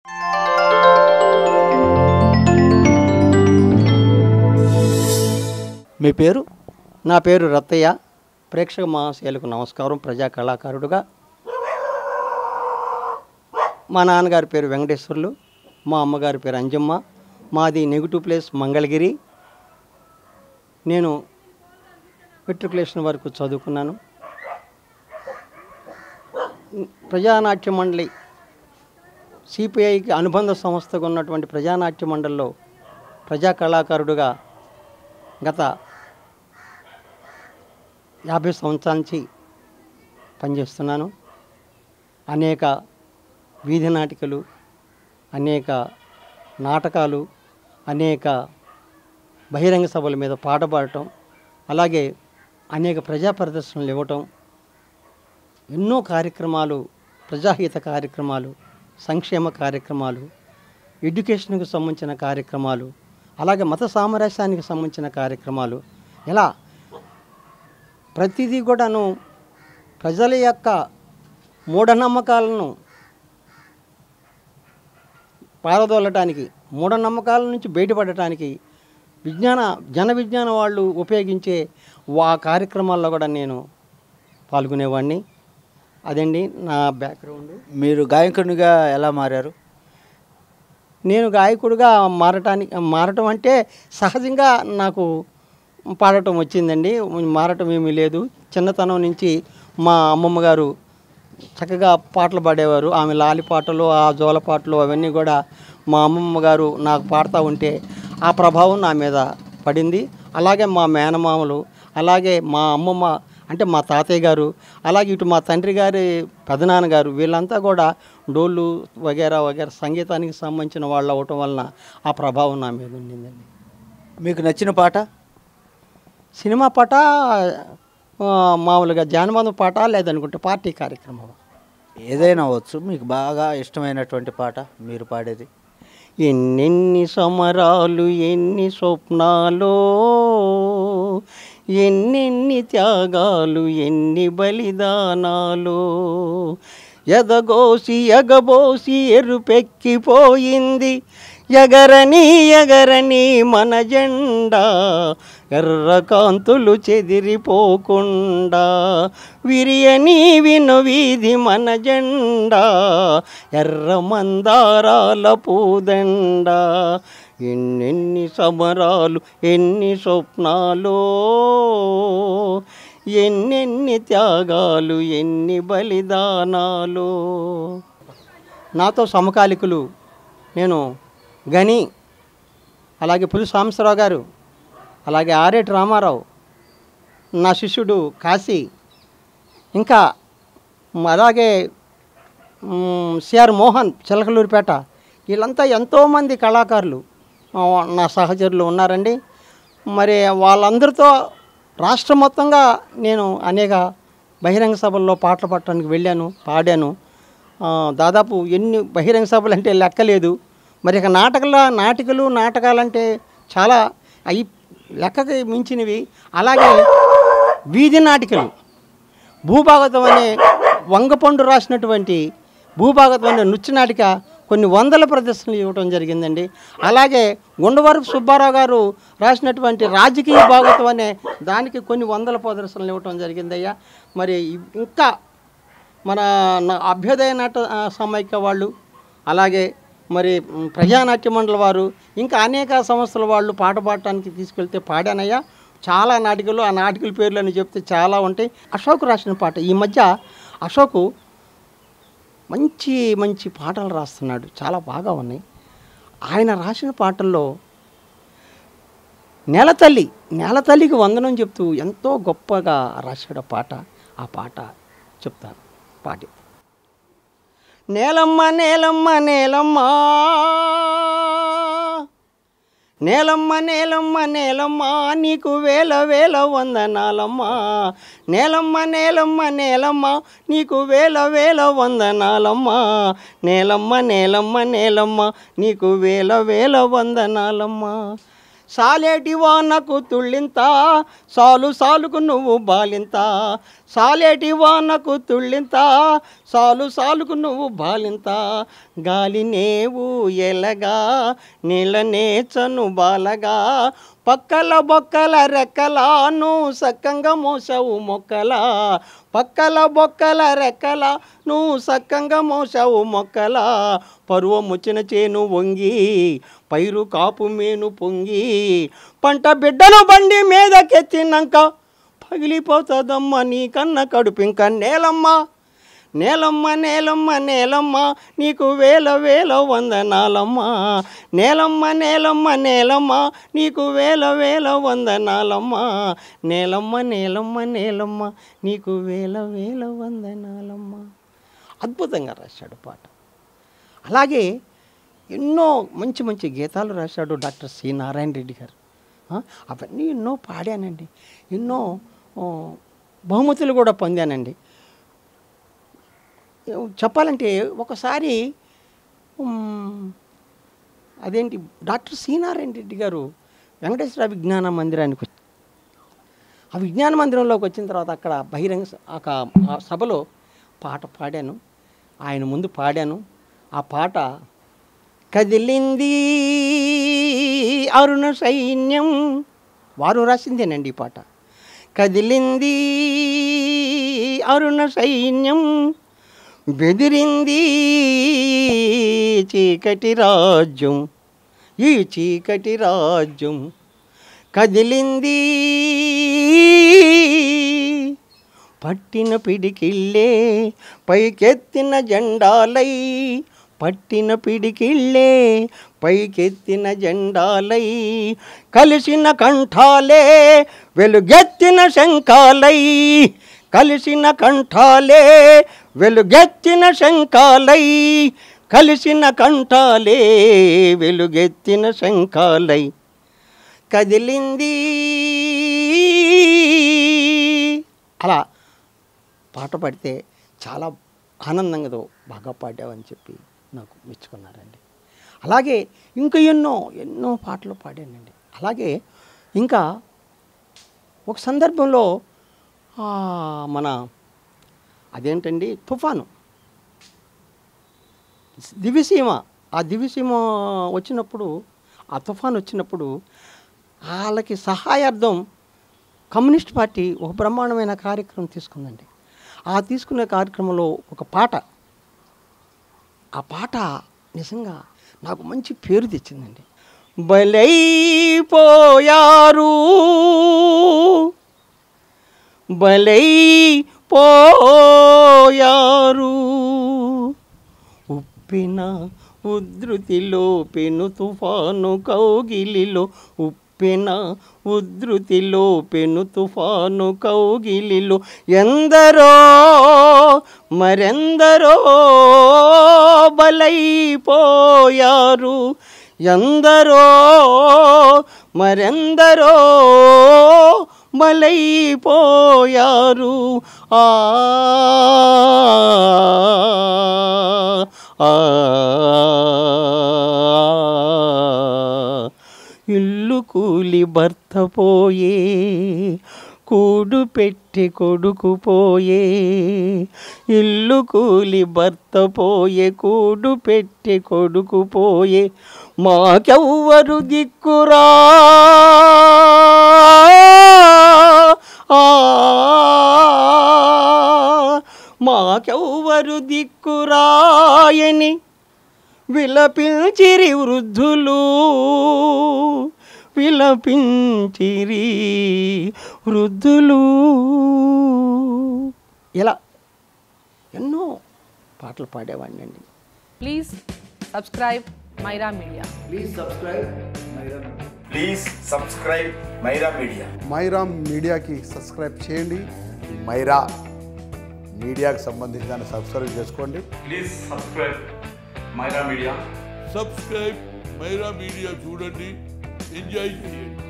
మీ పేరు? నా పేరు రత్తయ్య. ప్రేక్షక మహాశయులకు నమస్కారం. ప్రజా కళాకారుడుగా మా నాన్నగారి పేరు వెంకటేశ్వర్లు, మా అమ్మగారి పేరు అంజమ్మ. మాది నెగిటివ్ ప్లేస్ మంగళగిరి. నేను మెట్రికులేషన్ వరకు చదువుకున్నాను. ప్రజానాట్య మండలి సిపిఐకి అనుబంధ సంస్థగా ఉన్నటువంటి ప్రజానాట్య మండలిలో ప్రజా కళాకారుడుగా గత 50 సంవత్సరాల నుంచి పనిచేస్తున్నాను. అనేక వీధి నాటికలు, అనేక నాటకాలు, అనేక బహిరంగ సభల మీద పాట పాడటం, అలాగే అనేక ప్రజా ప్రదర్శనలు ఇవ్వటం, ఎన్నో కార్యక్రమాలు, ప్రజాహిత కార్యక్రమాలు, సంక్షేమ కార్యక్రమాలు, ఎడ్యుకేషన్కు సంబంధించిన కార్యక్రమాలు, అలాగే మత సామరస్యానికి సంబంధించిన కార్యక్రమాలు, ఇలా ప్రతిదీ కూడాను ప్రజల యొక్క మూఢనమ్మకాలను పారదోలటానికి, మూఢనమ్మకాల నుంచి బయటపడటానికి జన విజ్ఞాన వాళ్ళు ఉపయోగించే ఆ కార్యక్రమాల్లో కూడా నేను పాల్గొనేవాడిని. అదండి నా బ్యాక్గ్రౌండ్. మీరు గాయకునిగా ఎలా మారారు? నేను గాయకుడిగా మారటం అంటే సహజంగా నాకు పాడటం వచ్చిందండి. మారటం ఏమీ లేదు. చిన్నతనం నుంచి మా అమ్మమ్మ గారు చక్కగా పాటలు పాడేవారు. ఆమె లాలి పాటలు, ఆ జోల పాటలు అవన్నీ కూడా మా అమ్మమ్మ గారు నాకు పాడుతూ ఉంటే ఆ ప్రభావం నా మీద పడింది. అలాగే మా మేనమామలు, అలాగే మా అమ్మమ్మ అంటే మా తాతయ్య గారు, అలాగే ఇటు మా తండ్రి గారి పెదనాన్నగారు, వీళ్ళంతా కూడా డోళ్ళు వగేరా వగేరా సంగీతానికి సంబంధించిన వాళ్ళు అవటం వలన ఆ ప్రభావం నా మీద ఉండిందండి. మీకు నచ్చిన పాట? సినిమా పాట, మామూలుగా జానపద పాట, లేదనుకుంటే పార్టీ కార్యక్రమం, ఏదైనా అవ్వచ్చు. మీకు బాగా ఇష్టమైనటువంటి పాట మీరు పాడేది? ఎన్నెన్ని సమరాలు, ఎన్ని స్వప్నాలో, ఎన్నెన్ని త్యాగాలు, ఎన్ని బలిదానాలు, ఎదగోసి ఎగబోసి ఎరుపెక్కిపోయింది ఎగరని ఎగరని మన జెండా, ఎర్ర కాంతులు చెదిరిపోకుండా విరియని వినువీధి మన జెండా, ఎర్ర మందారాల పూదండ. ఎన్నెన్ని సమరాలు, ఎన్ని స్వప్నాలు, ఎన్నెన్ని త్యాగాలు, ఎన్ని బలిదానాలు. నాతో సమకాలికులు నేను గని, అలాగే పులి సాంబశివరావు గారు, అలాగే ఆరేటి రామారావు, నా శిష్యుడు కాశీ, ఇంకా అలాగే సిఆర్ మోహన్ చిలకలూరిపేట, వీళ్ళంతా ఎంతోమంది కళాకారులు నా సహచరులు ఉన్నారండి. మరి వాళ్ళందరితో రాష్ట్రం మొత్తంగా నేను అనేక బహిరంగ సభల్లో పాటలు పాడటానికి వెళ్ళాను, పాడాను. దాదాపు ఎన్ని బహిరంగ సభలు అంటే లెక్కలేదు. మరి ఇక నాటకాలంటే చాలా అవి లెక్కకి మించినవి. అలాగే వీధి నాటికలు, భూభాగవతం అనే వంగపండు రాసినటువంటి భూభాగవతం అనే నృత్య నాటిక కొన్ని వందల ప్రదర్శనలు ఇవ్వటం జరిగిందండి. అలాగే గుండవరపు సుబ్బారావు గారు రాసినటువంటి రాజకీయ భాగవతం అనే దానికి కొన్ని వందల ప్రదర్శనలు ఇవ్వటం జరిగిందయ్యా. మరి ఇంకా మన అభ్యుదయ నాట సమైక్య వాళ్ళు, అలాగే మరి ప్రజానాట్య మండలి వారు, ఇంకా అనేక సంస్థల వాళ్ళు పాట పాడటానికి తీసుకెళ్తే పాడానయ్యా. చాలా నాటికలు, ఆ నాటికల పేర్లు అని చెప్తే చాలా ఉంటాయి. అశోక్ రాసిన పాట, ఈ మధ్య అశోకు మంచి మంచి పాటలు రాస్తున్నాడు, చాలా బాగా ఉన్నాయి. ఆయన రాసిన పాటల్లో నేలతల్లికి వందనం చెప్తూ ఎంతో గొప్పగా రాశాడు పాట. ఆ పాట చెప్తాను, పాటి. నేలమ్మ నేలమ్మ నేలమ్మ, నేలమ్మ నేలమ్మ నేలమ్మ, నీకు వేల వేల వందనాలమ్మా. నేలమ్మ నేలమ్మ నేలమ్మ, నీకు వేల వేల వందనాలమ్మా. నేలమ్మ నేలమ్మ నేలమ్మ, నీకు వేల వేల వందనాలమ్మా. సాలేటి వానకు తుళ్ళింత సాలు సాలుకు నువ్వు బాలింత సాలేటి వానకు తుళ్ళింత సాలు సాలుకు నువ్వు బాలింత గాలి నేవు ఎలగా నీళ్ళనే చను బాలగా పక్కల బొక్కల రెక్కలాను సక్కంగా మోసావు మొక్కలా పక్కల బొక్కల రెక్కల నువ్వు సక్కంగా మోసావు మొక్కలా పరువముచ్చిన చేను వంగి పైరు కాపు మేను పొంగి పంట బిడ్డను బండి మీదకెత్తినాక పగిలిపోతుందమ్మ నీ కన్న కడుపింక నేలమ్మ నేలమ్మ నేలమ్మ నేలమ్మ నీకు వేల వేల వందనాలమ్మ నేలమ్మ నేలమ్మ నేలమ్మ నీకు వేల వేల వందనాలమ్మ నేలమ్మ నేలమ్మ నేలమ్మ నీకు వేల వేల వందనాలమ్మ. అద్భుతంగా రాశాడు పాట. అలాగే ఎన్నో మంచి మంచి గీతాలు రాశాడు డాక్టర్ సి నారాయణ రెడ్డి గారు. అవన్నీ ఎన్నో పాడానండి, ఎన్నో బహుమతులు కూడా పొందానండి. చెప్పాలంటే ఒకసారి అదేంటి డాక్టర్ సి నారాయణ రెడ్డి గారు వెంకటేశ్వర విజ్ఞాన మందిరానికి వచ్చి ఆ విజ్ఞాన మందిరంలోకి వచ్చిన తర్వాత అక్కడ బహిరంగ ఆ సభలో పాట పాడాను, ఆయన ముందు పాడాను. ఆ పాట కదిలింది అరుణ సైన్యం, వారు రాసిందేనండి ఈ పాట. కదిలింది అరుణ సైన్యం బెదిరింది చీకటి రాజ్యం, ఈ చీకటి రాజ్యం కదిలింది పట్టిన పిడికిళ్ళే పైకెత్తిన జెండాలై పట్టిన పిడికిళ్ళే పైకెత్తిన జెండాలై కలిసిన కంఠాలే వెలుగెత్తిన శంఖాలై కలిసిన కంఠాలే వెలుగెత్తిన శంఖాలై కలిసిన కంఠాలే వెలుగెత్తిన శంఖాలై కదిలింది. అలా పాట పాడితే చాలా ఆనందంగా బాగా పాడావని చెప్పి నాకు మెచ్చుకున్నారండి. అలాగే ఇంకా ఎన్నో ఎన్నో పాటలు పాడానండి. అలాగే ఇంకా ఒక సందర్భంలో మన అదేంటండి తుఫాను దివిసీమ, ఆ దివిసీమ వచ్చినప్పుడు, ఆ తుఫాను వచ్చినప్పుడు వాళ్ళకి సహాయార్థం కమ్యూనిస్ట్ పార్టీ ఒక బ్రహ్మాండమైన కార్యక్రమం తీసుకుందండి. ఆ తీసుకునే కార్యక్రమంలో ఒక పాట, ఆ పాట నిజంగా నాకు మంచి పేరు తెచ్చిందండి. బలైపోయారు బలైపోయారు ఉప్పిన ఉధృతిలో పెను తుఫాను కౌగిలిలో ఉప్పిన ఉధృతిలో పెను తుఫాను కౌగిలిలో ఎందరో మరెందరో బలైపోయారు ఎందరో మరెందరో బలైపోయారు ఇల్లు కూలి భర్త పోయే కూడు పెట్టి కొడుకు పోయే ఇల్లు కూలి భర్త పోయే కూడు పెట్టి కొడుకు పోయే మాకెవ్వరు దిక్కురా మాకెవ్వరు దిక్కురాయని విలపించిరి వృద్ధులు విలపించిరి వృద్ధులు. ఇలా ఎన్నో పాటలు పాడేవాడిని అండి. Please subscribe Myra media. Please subscribe Myra media. Myra మీడియాకి సబ్స్క్రైబ్ చేయండి. మైరా మీడియాకి సంబంధించిన సబ్స్క్రైబ్ చేసుకోండి. Please subscribe Myra media. Subscribe Myra media చూడండి, ఎంజాయ్ చేయండి.